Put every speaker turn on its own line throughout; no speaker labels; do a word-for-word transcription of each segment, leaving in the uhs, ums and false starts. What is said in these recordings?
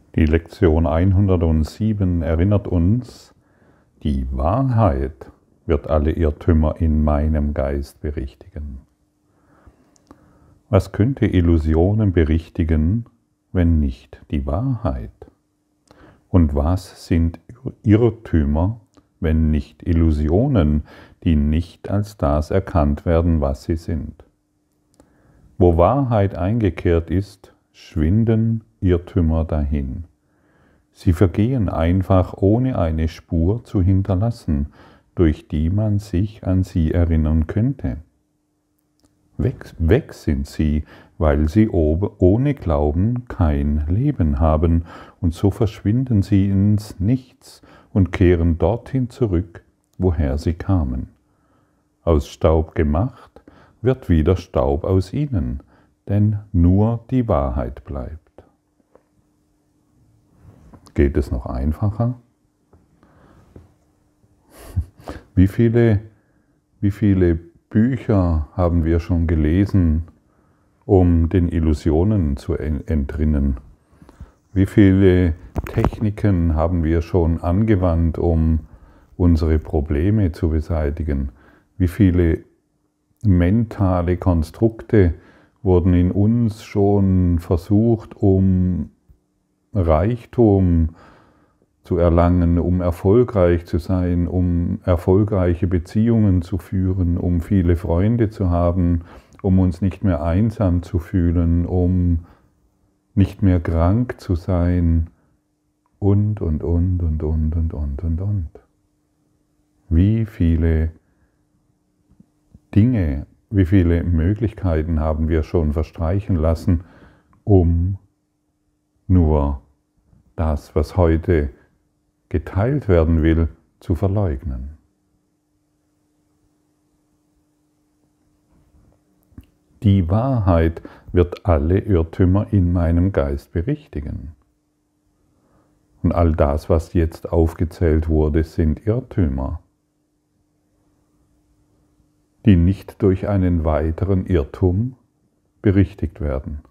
Die Lektion hundertsieben erinnert uns, die Wahrheit wird alle Irrtümer in meinem Geist berichtigen. Was könnte Illusionen berichtigen, wenn nicht die Wahrheit? Und was sind Irrtümer, wenn nicht Illusionen, die nicht als das erkannt werden, was sie sind? Wo Wahrheit eingekehrt ist, schwinden Irrtümer dahin. Sie vergehen einfach, ohne eine Spur zu hinterlassen, durch die man sich an sie erinnern könnte. Weg, weg sind sie, weil sie ohne Glauben kein Leben haben, und so verschwinden sie ins Nichts und kehren dorthin zurück, woher sie kamen. Aus Staub gemacht wird wieder Staub aus ihnen, denn nur die Wahrheit bleibt. Geht es noch einfacher? Wie viele, wie viele Bücher haben wir schon gelesen, um den Illusionen zu entrinnen? Wie viele Techniken haben wir schon angewandt, um unsere Probleme zu beseitigen? Wie viele mentale Konstrukte wurden in uns schon versucht, um Reichtum zu erlangen, um erfolgreich zu sein, um erfolgreiche Beziehungen zu führen, um viele Freunde zu haben, um uns nicht mehr einsam zu fühlen, um nicht mehr krank zu sein und, und, und, und, und, und, und, und, und. Wie viele Dinge, wie viele Möglichkeiten haben wir schon verstreichen lassen, um nur das, was heute geteilt werden will, zu verleugnen. Die Wahrheit wird alle Irrtümer in meinem Geist berichtigen. Und all das, was jetzt aufgezählt wurde, sind Irrtümer, die nicht durch einen weiteren Irrtum berichtigt werden.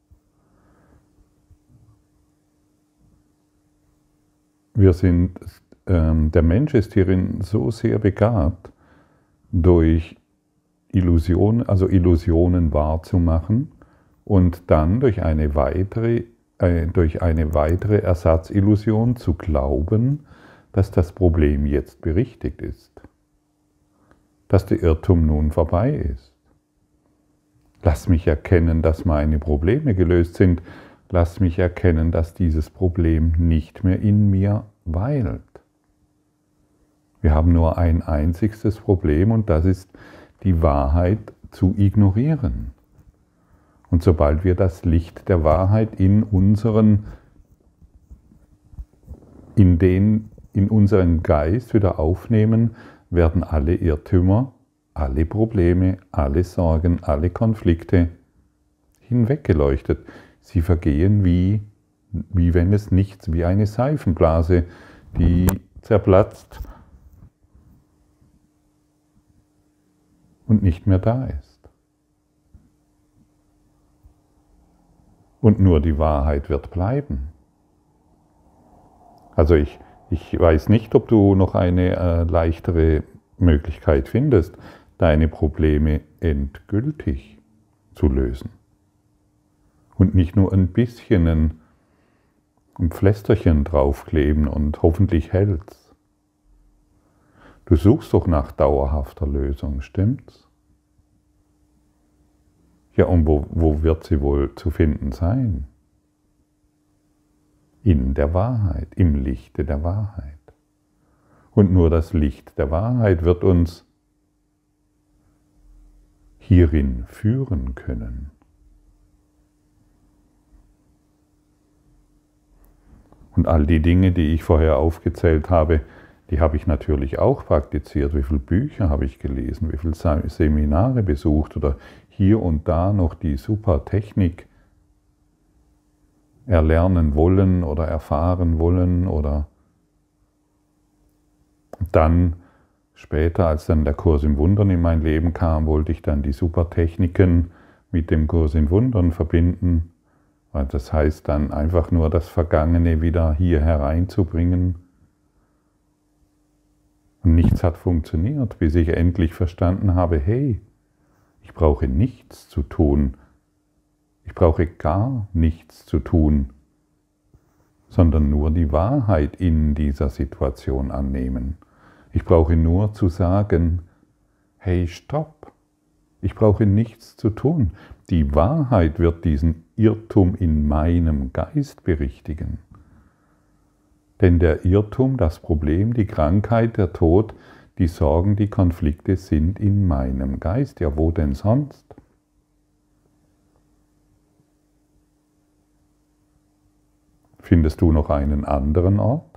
Wir sind, ähm, der Mensch ist hierin so sehr begabt, durch Illusionen, also Illusionen wahrzumachen und dann durch eine weitere, äh, durch eine weitere Ersatzillusion zu glauben, dass das Problem jetzt berichtigt ist, dass der Irrtum nun vorbei ist. Lass mich erkennen, dass meine Probleme gelöst sind. Lass mich erkennen, dass dieses Problem nicht mehr in mir weilt. Wir haben nur ein einziges Problem, und das ist, die Wahrheit zu ignorieren. Und sobald wir das Licht der Wahrheit in unseren, in den, in unseren Geist wieder aufnehmen, werden alle Irrtümer, alle Probleme, alle Sorgen, alle Konflikte hinweggeleuchtet. Sie vergehen wie, wie wenn es nichts, wie eine Seifenblase, die zerplatzt und nicht mehr da ist. Und nur die Wahrheit wird bleiben. Also ich, ich weiß nicht, ob du noch eine äh, leichtere Möglichkeit findest, deine Probleme endgültig zu lösen. Und nicht nur ein bisschen ein, ein Pflästerchen draufkleben und hoffentlich hält's. Du suchst doch nach dauerhafter Lösung, stimmt's? Ja, und wo, wo wird sie wohl zu finden sein? In der Wahrheit, im Lichte der Wahrheit. Und nur das Licht der Wahrheit wird uns hierin führen können. Und all die Dinge, die ich vorher aufgezählt habe, die habe ich natürlich auch praktiziert. Wie viele Bücher habe ich gelesen, wie viele Seminare besucht oder hier und da noch die super Technik erlernen wollen oder erfahren wollen. Oder dann später, als dann der Kurs in Wundern in mein Leben kam, wollte ich dann die super Techniken mit dem Kurs in Wundern verbinden, Das heißt dann einfach nur das Vergangene wieder hier hereinzubringen. Und nichts hat funktioniert, bis ich endlich verstanden habe, hey, ich brauche nichts zu tun. Ich brauche gar nichts zu tun, sondern nur die Wahrheit in dieser Situation annehmen. Ich brauche nur zu sagen, hey, stopp, ich brauche nichts zu tun. Die Wahrheit wird diesen Irrtum in meinem Geist berichtigen. Denn der Irrtum, das Problem, die Krankheit, der Tod, die Sorgen, die Konflikte sind in meinem Geist. Ja, wo denn sonst? Findest du noch einen anderen Ort?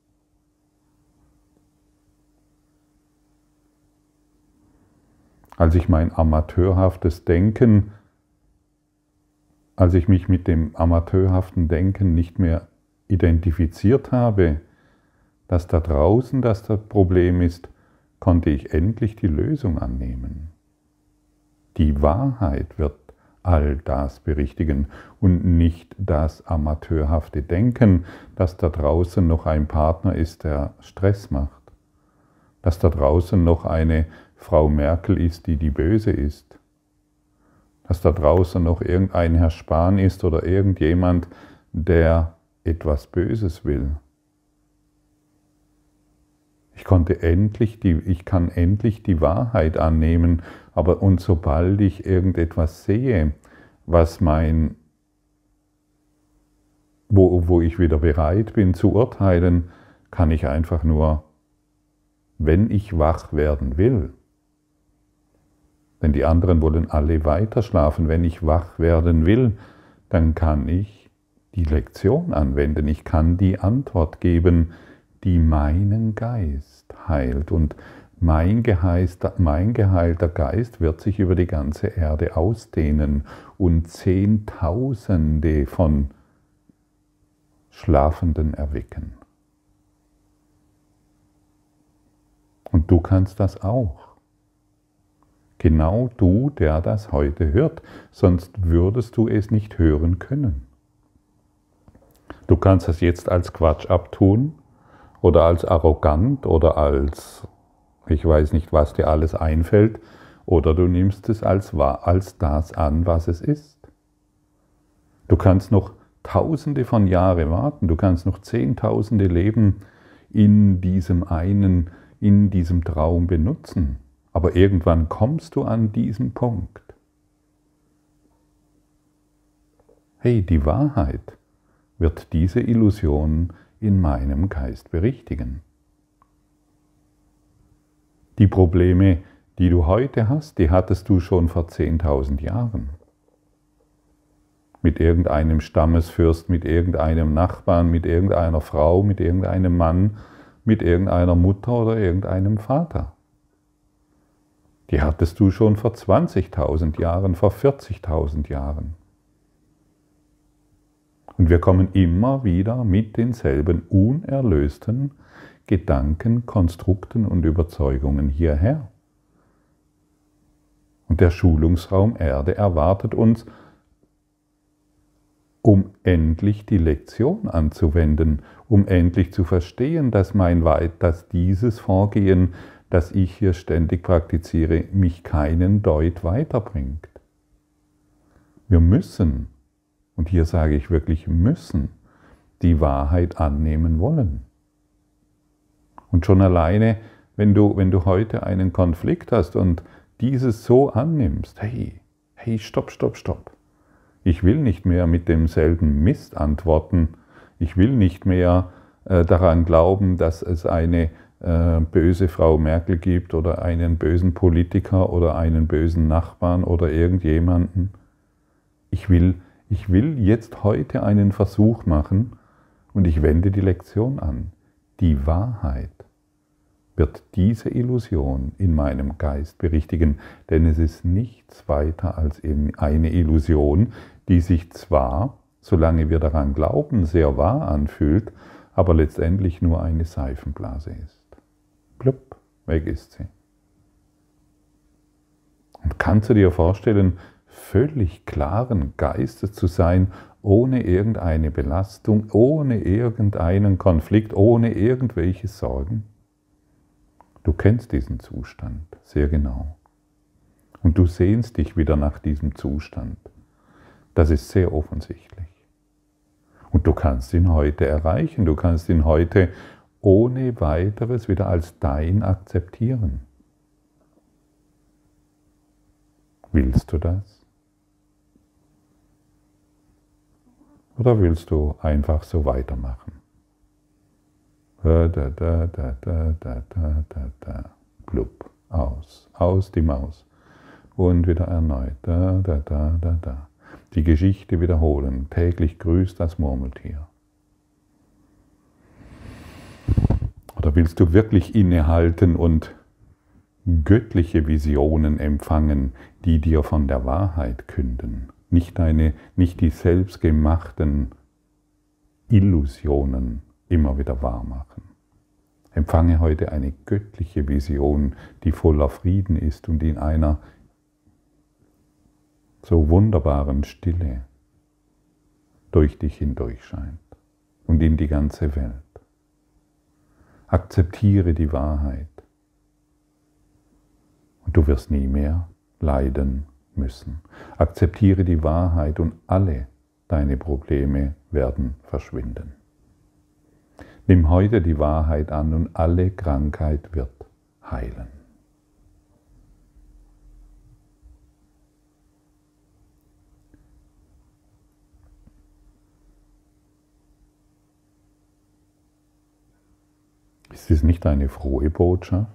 Als ich mein amateurhaftes Denken, als ich mich mit dem amateurhaften Denken nicht mehr identifiziert habe, dass da draußen das das Problem ist, konnte ich endlich die Lösung annehmen. Die Wahrheit wird all das berichtigen und nicht das amateurhafte Denken, dass da draußen noch ein Partner ist, der Stress macht, dass da draußen noch eine Frau Merkel ist, die die Böse ist, dass da draußen noch irgendein Herr Spahn ist oder irgendjemand, der etwas Böses will. Ich konnte endlich die, ich kann endlich die Wahrheit annehmen, aber und sobald ich irgendetwas sehe, was mein, wo, wo ich wieder bereit bin zu urteilen, kann ich einfach nur, wenn ich wach werden will, denn die anderen wollen alle weiter schlafen, wenn ich wach werden will, dann kann ich die Lektion anwenden, ich kann die Antwort geben, die meinen Geist heilt. Und mein, geheister, mein geheilter Geist wird sich über die ganze Erde ausdehnen und Zehntausende von Schlafenden erwecken. Und du kannst das auch. Genau du, der das heute hört, sonst würdest du es nicht hören können. Du kannst es jetzt als Quatsch abtun oder als arrogant oder als, ich weiß nicht, was dir alles einfällt, oder du nimmst es als, als das an, was es ist. Du kannst noch tausende von Jahren warten, du kannst noch zehntausende Leben in diesem einen, in diesem Traum benutzen. Aber irgendwann kommst du an diesen Punkt. Hey, die Wahrheit wird diese Illusion in meinem Geist berichtigen. Die Probleme, die du heute hast, die hattest du schon vor zehntausend Jahren. Mit irgendeinem Stammesfürst, mit irgendeinem Nachbarn, mit irgendeiner Frau, mit irgendeinem Mann, mit irgendeiner Mutter oder irgendeinem Vater. Die hattest du schon vor zwanzigtausend Jahren, vor vierzigtausend Jahren. Und wir kommen immer wieder mit denselben unerlösten Gedanken, Konstrukten und Überzeugungen hierher. Und der Schulungsraum Erde erwartet uns, um endlich die Lektion anzuwenden, um endlich zu verstehen, dass, mein, dass dieses Vorgehen, das ich hier ständig praktiziere, mich keinen Deut weiterbringt. Wir müssen, und hier sage ich wirklich müssen, die Wahrheit annehmen wollen. Und schon alleine, wenn du, wenn du heute einen Konflikt hast und dieses so annimmst, hey, hey, stopp, stopp, stopp. Ich will nicht mehr mit demselben Mist antworten. Ich will nicht mehr äh, daran glauben, dass es eine äh, böse Frau Merkel gibt oder einen bösen Politiker oder einen bösen Nachbarn oder irgendjemanden. Ich will, ich will jetzt heute einen Versuch machen und ich wende die Lektion an. Die Wahrheit wird diese Illusion in meinem Geist berichtigen, denn es ist nichts weiter als eine Illusion, die sich zwar, solange wir daran glauben, sehr wahr anfühlt, aber letztendlich nur eine Seifenblase ist. Plupp, weg ist sie. Und kannst du dir vorstellen, völlig klaren Geistes zu sein, ohne irgendeine Belastung, ohne irgendeinen Konflikt, ohne irgendwelche Sorgen? Du kennst diesen Zustand sehr genau. Und du sehnst dich wieder nach diesem Zustand. Das ist sehr offensichtlich. Und du kannst ihn heute erreichen. Du kannst ihn heute ohne weiteres wieder als dein akzeptieren. Willst du das? Oder willst du einfach so weitermachen? Da, da, da, da, da, da, da, da, da. Blub. Aus. Aus die Maus. Und wieder erneut. Da, da, da, da, da. Die Geschichte wiederholen. Täglich grüßt das Murmeltier. Oder willst du wirklich innehalten und göttliche Visionen empfangen, die dir von der Wahrheit künden? Nicht, deine, nicht die selbstgemachten Illusionen immer wieder wahr machen. Empfange heute eine göttliche Vision, die voller Frieden ist und in einer so wunderbaren Stille durch dich hindurch scheint und in die ganze Welt. Akzeptiere die Wahrheit und du wirst nie mehr leiden müssen. Akzeptiere die Wahrheit und alle deine Probleme werden verschwinden. Nimm heute die Wahrheit an und alle Krankheit wird heilen. Ist dies nicht eine frohe Botschaft?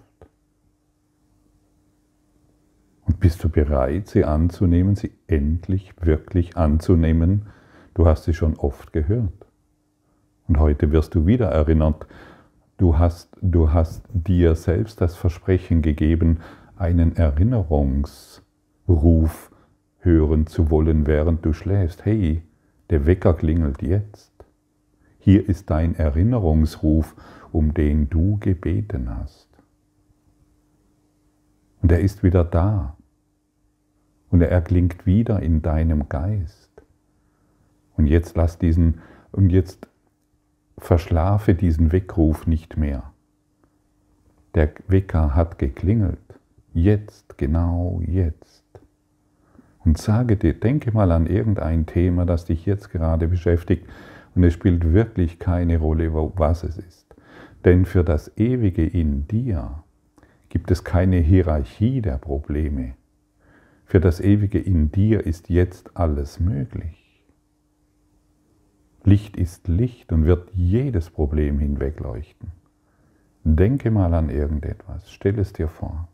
Und bist du bereit, sie anzunehmen, sie endlich wirklich anzunehmen? Du hast sie schon oft gehört. Und heute wirst du wieder erinnert, du hast, du hast dir selbst das Versprechen gegeben, einen Erinnerungsruf hören zu wollen, während du schläfst. Hey, der Wecker klingelt jetzt. Hier ist dein Erinnerungsruf, um den du gebeten hast. Und er ist wieder da. Und er erklingt wieder in deinem Geist. Und jetzt lass diesen, und jetzt verschlafe diesen Weckruf nicht mehr. Der Wecker hat geklingelt. Jetzt, genau jetzt. Und sage dir, denke mal an irgendein Thema, das dich jetzt gerade beschäftigt. Und es spielt wirklich keine Rolle, was es ist. Denn für das Ewige in dir gibt es keine Hierarchie der Probleme. Für das Ewige in dir ist jetzt alles möglich. Licht ist Licht und wird jedes Problem hinwegleuchten. Denke mal an irgendetwas, stell es dir vor.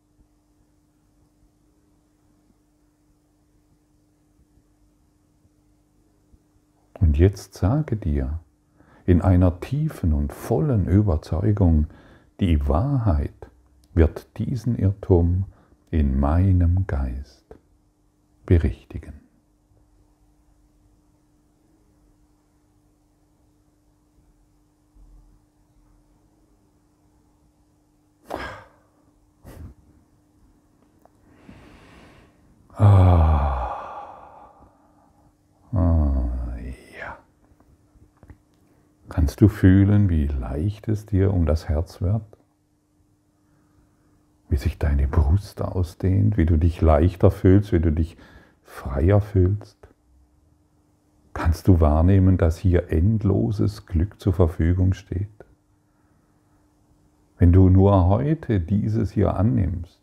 Und jetzt sage dir in einer tiefen und vollen Überzeugung, die Wahrheit wird diesen Irrtum in meinem Geist berichtigen. Ah. Ah, ja. Kannst du fühlen, wie leicht es dir um das Herz wird? Wie sich deine Brust ausdehnt, wie du dich leichter fühlst, wie du dich freier fühlst? Kannst du wahrnehmen, dass hier endloses Glück zur Verfügung steht? Wenn du nur heute dieses hier annimmst,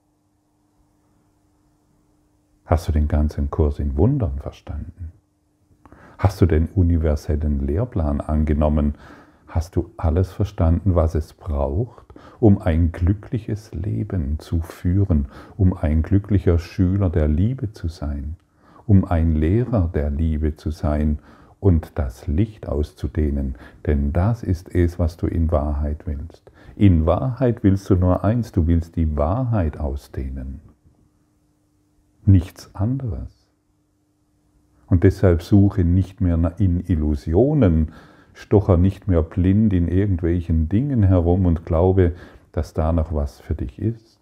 hast du den ganzen Kurs in Wundern verstanden? Hast du den universellen Lehrplan angenommen? Hast du alles verstanden, was es braucht, um ein glückliches Leben zu führen, um ein glücklicher Schüler der Liebe zu sein, um ein Lehrer der Liebe zu sein und das Licht auszudehnen? Denn das ist es, was du in Wahrheit willst. In Wahrheit willst du nur eins, du willst die Wahrheit ausdehnen. Nichts anderes. Und deshalb suche nicht mehr in Illusionen, stocher nicht mehr blind in irgendwelchen Dingen herum und glaube, dass da noch was für dich ist.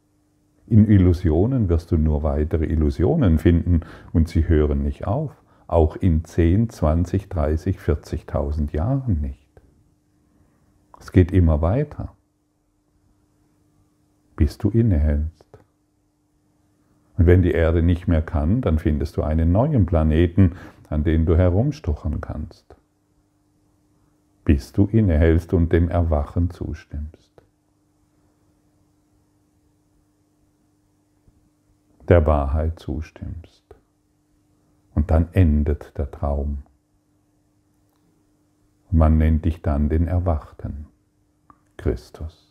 In Illusionen wirst du nur weitere Illusionen finden und sie hören nicht auf. auch in zehn, zwanzig, dreißig, vierzigtausend Jahren nicht. Es geht immer weiter, bis du innehältst. Und wenn die Erde nicht mehr kann, dann findest du einen neuen Planeten, an dem du herumstochern kannst, bis du innehältst und dem Erwachen zustimmst. Der Wahrheit zustimmst. Und dann endet der Traum. Man nennt dich dann den Erwachten, Christus,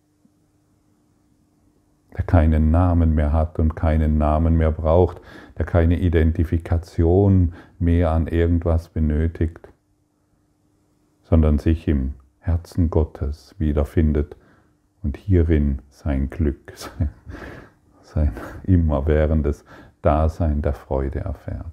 der keinen Namen mehr hat und keinen Namen mehr braucht, der keine Identifikation mehr an irgendwas benötigt, sondern sich im Herzen Gottes wiederfindet und hierin sein Glück, sein, sein immerwährendes Dasein der Freude erfährt.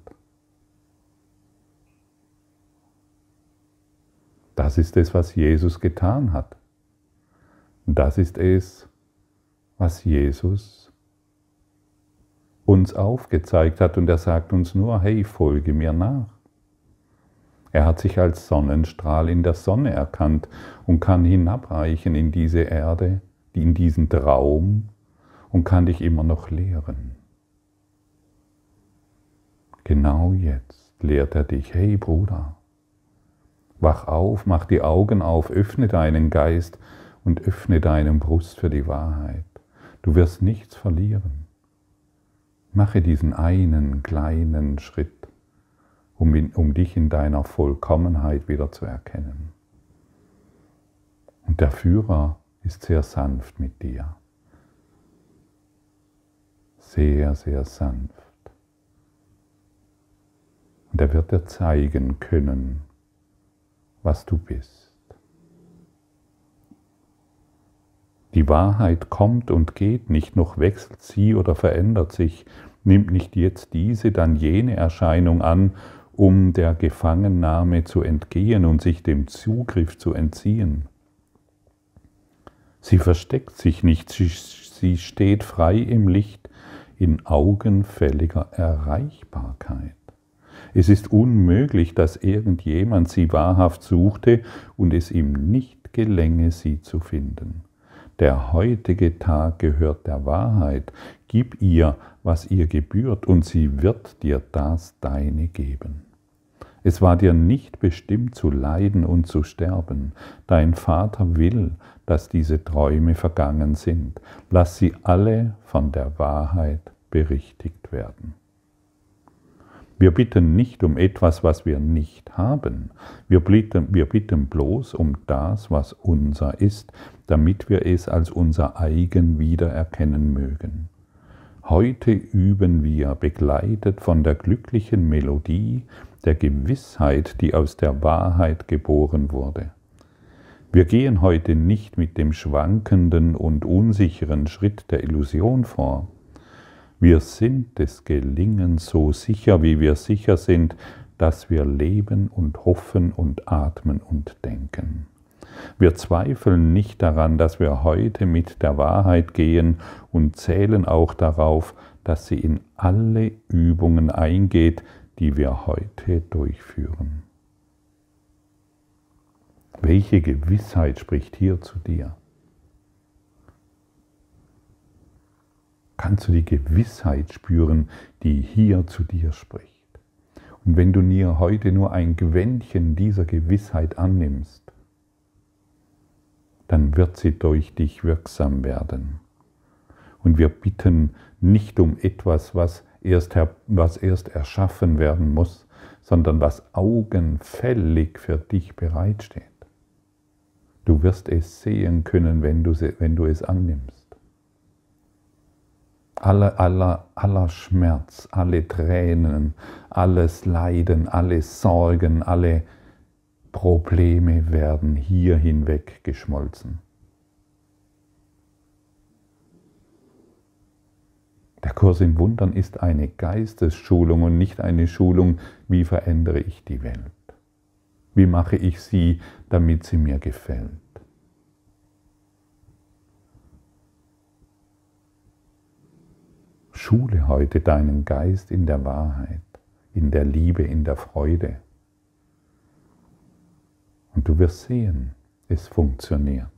Das ist es, was Jesus getan hat. Und das ist es, was Jesus uns aufgezeigt hat. Und er sagt uns nur, hey, folge mir nach. Er hat sich als Sonnenstrahl in der Sonne erkannt und kann hinabreichen in diese Erde, in diesen Traum und kann dich immer noch lehren. Genau jetzt lehrt er dich, hey Bruder, wach auf, mach die Augen auf, öffne deinen Geist und öffne deinen Brust für die Wahrheit. Du wirst nichts verlieren. Mache diesen einen kleinen Schritt, um, in, um dich in deiner Vollkommenheit wieder zu erkennen. Und der Führer ist sehr sanft mit dir. Sehr, sehr sanft. Und er wird dir zeigen können, was du bist. Die Wahrheit kommt und geht nicht, noch wechselt sie oder verändert sich, nimmt nicht jetzt diese, dann jene Erscheinung an, um der Gefangennahme zu entgehen und sich dem Zugriff zu entziehen. Sie versteckt sich nicht, sie, sie steht frei im Licht in augenfälliger Erreichbarkeit. Es ist unmöglich, dass irgendjemand sie wahrhaft suchte und es ihm nicht gelänge, sie zu finden. Der heutige Tag gehört der Wahrheit. Gib ihr, was ihr gebührt, und sie wird dir das Deine geben. Es war dir nicht bestimmt zu leiden und zu sterben. Dein Vater will, dass diese Träume vergangen sind. Lass sie alle von der Wahrheit berichtigt werden. Wir bitten nicht um etwas, was wir nicht haben. Wir bitten, wir bitten bloß um das, was unser ist, damit wir es als unser eigen wiedererkennen mögen. Heute üben wir, begleitet von der glücklichen Melodie der Gewissheit, die aus der Wahrheit geboren wurde. Wir gehen heute nicht mit dem schwankenden und unsicheren Schritt der Illusion vor. Wir sind des Gelingens so sicher, wie wir sicher sind, dass wir leben und hoffen und atmen und denken. Wir zweifeln nicht daran, dass wir heute mit der Wahrheit gehen und zählen auch darauf, dass sie in alle Übungen eingeht, die wir heute durchführen. Welche Gewissheit spricht hier zu dir? Kannst du die Gewissheit spüren, die hier zu dir spricht? Und wenn du dir heute nur ein Quäntchen dieser Gewissheit annimmst, dann wird sie durch dich wirksam werden. Und wir bitten nicht um etwas, was erst, was erst erschaffen werden muss, sondern was augenfällig für dich bereitsteht. Du wirst es sehen können, wenn du, wenn du es annimmst. Aller, aller, aller Schmerz, alle Tränen, alles Leiden, alle Sorgen, alle Probleme werden hier hinweg geschmolzen. Der Kurs in Wundern ist eine Geistesschulung und nicht eine Schulung, wie verändere ich die Welt? Wie mache ich sie, damit sie mir gefällt? Schule heute deinen Geist in der Wahrheit, in der Liebe, in der Freude. Und du wirst sehen, es funktioniert.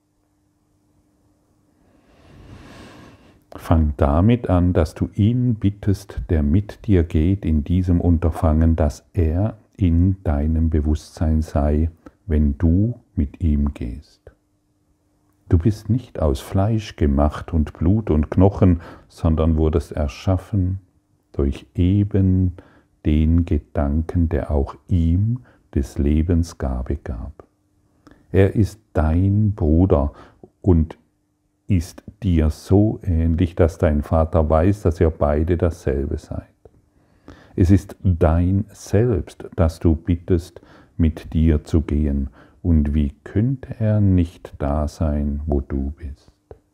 Fang damit an, dass du ihn bittest, der mit dir geht in diesem Unterfangen, dass er in deinem Bewusstsein sei, wenn du mit ihm gehst. Du bist nicht aus Fleisch gemacht und Blut und Knochen, sondern wurdest erschaffen durch eben den Gedanken, der auch ihm des Lebens Gabe gab. Er ist dein Bruder und ist dir so ähnlich, dass dein Vater weiß, dass ihr beide dasselbe seid. Es ist dein Selbst, das du bittest, mit dir zu gehen. Und wie könnte er nicht da sein, wo du bist?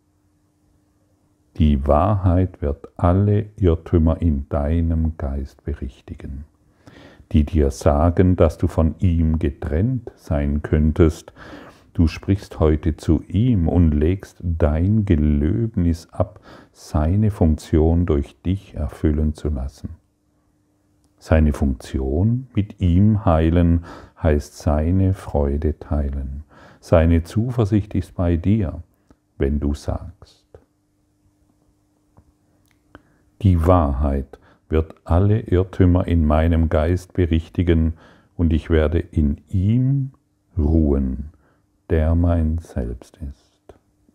Die Wahrheit wird alle Irrtümer in deinem Geist berichtigen, die dir sagen, dass du von ihm getrennt sein könntest. Du sprichst heute zu ihm und legst dein Gelöbnis ab, seine Funktion durch dich erfüllen zu lassen. Seine Funktion mit ihm heilen heißt seine Freude teilen. Seine Zuversicht ist bei dir, wenn du sagst. Die Wahrheit wird alle Irrtümer in meinem Geist berichtigen und ich werde in ihm ruhen, der mein Selbst ist.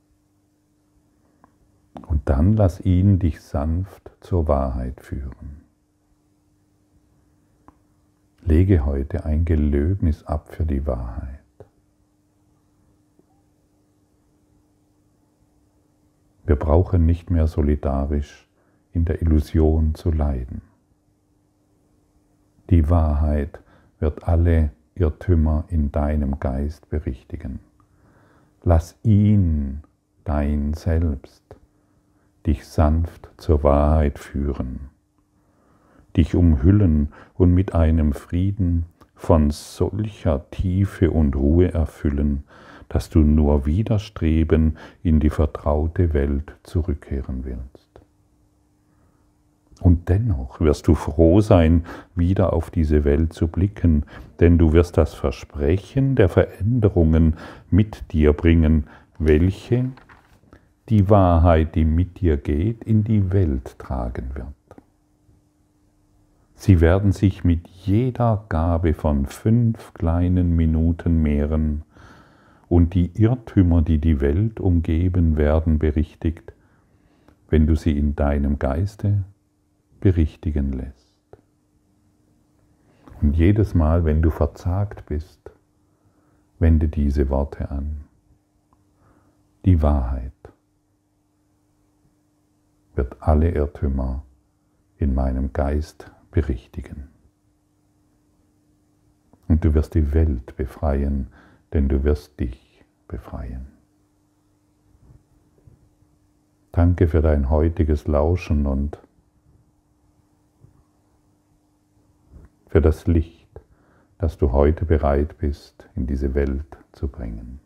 Und dann lass ihn dich sanft zur Wahrheit führen. Lege heute ein Gelöbnis ab für die Wahrheit. Wir brauchen nicht mehr solidarisch in der Illusion zu leiden. Die Wahrheit wird alle Irrtümer in deinem Geist berichtigen. Lass ihn, dein Selbst, dich sanft zur Wahrheit führen, dich umhüllen und mit einem Frieden von solcher Tiefe und Ruhe erfüllen, dass du nur widerstreben in die vertraute Welt zurückkehren willst. Und dennoch wirst du froh sein, wieder auf diese Welt zu blicken, denn du wirst das Versprechen der Veränderungen mit dir bringen, welche die Wahrheit, die mit dir geht, in die Welt tragen wird. Sie werden sich mit jeder Gabe von fünf kleinen Minuten mehren und die Irrtümer, die die Welt umgeben, werden berichtigt, wenn du sie in deinem Geiste berichtigen lässt. Und jedes Mal, wenn du verzagt bist, wende diese Worte an. Die Wahrheit wird alle Irrtümer in meinem Geist berichtigen. Und du wirst die Welt befreien, denn du wirst dich befreien. Danke für dein heutiges Lauschen und für das Licht, das du heute bereit bist, in diese Welt zu bringen.